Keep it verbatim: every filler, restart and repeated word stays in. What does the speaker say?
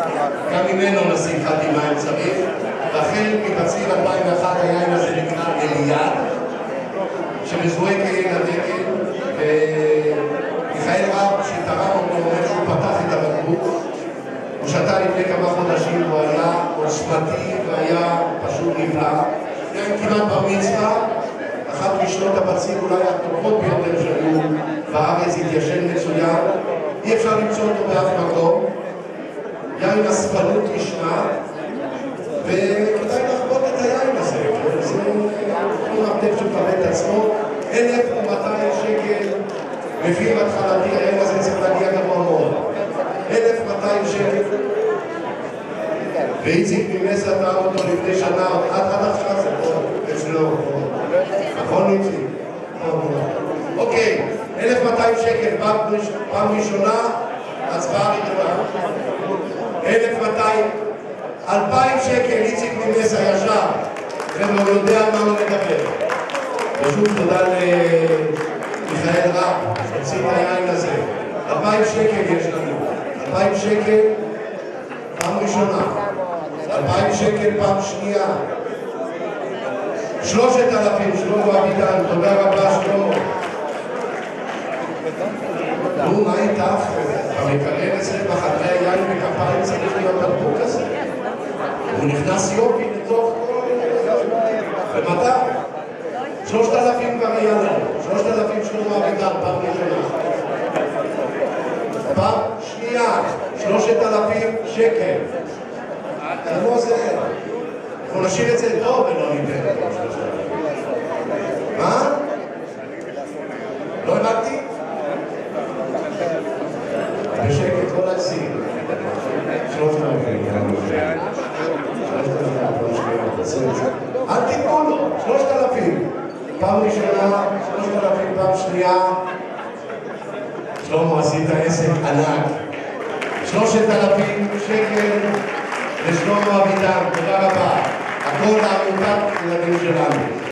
גם ממנו נשיג חתימה אם צריך. לכן מקציר אלפיים ואחת היין הזה נקרא אליעד, שמזוהה כיין הדגל, ומיכאל רב שתרם אותו אומר שהוא פתח את הבקבוק. הוא שתה לפני כמה חודשים, הוא היה עוצמתי והיה פשוט נפלא. היה כמעט בר מצווה, אחת משנות הבציר אולי הטובות ביותר שהיו בארץ, התיישן מצוין, אי אפשר למצוא אותו באף מקום. יין אספנות ישנה, וכדאי לחוות את היין הזה, זה הוא מרתף שפרט את עצמו. אלף ומאתיים שקל מחיר התחלתי, היין הזה צריך להגיע גבוה מאוד. אלף ומאתיים שקל, ואיציק ממס עבר אותו לפני שנה, עד עד עכשיו זה פה, אצלו, נכון איציק? אוקיי, אלף ומאתיים שקל, פעם ראשונה, הצבעה ראשונה. אלף ומאתיים, אלפיים שקל, איציק ממס הישר, והוא יודע על מה הוא מדבר. ושוב תודה למיכאל רב, שהוציא את היין הזה. אלפיים שקל יש לנו, אלפיים שקל פעם ראשונה, אלפיים שקל פעם שנייה, שלושת אלפים, שלמה אביטן, תודה רבה שלמה. נו, מה איתך? המקרר אצלך בחדרי היין בכפיים צריך להיות דלפוק כזה. הוא נכנס יופי לתוך כל... ומתי? שלושת אלפים כבר היה לנו, שלושת אלפים שלמה אביטן, פעם ראשונה. פעם שנייה, שלושת אלפים שקל. זה לא זה. אנחנו נשאיר את זה טוב ולא ניתן. מה? לא הבנתי? בשקט, לא להגזים. שלושת אלפים. אל תיתנו לו, שלושת אלפים. פעם ראשונה, שלושת אלפים, פעם שנייה. שלמה, עשית עסק ענק. שלושת אלפים שקל לשלמה אביטן, תודה רבה. הכל לעמותת ילדים שלנו.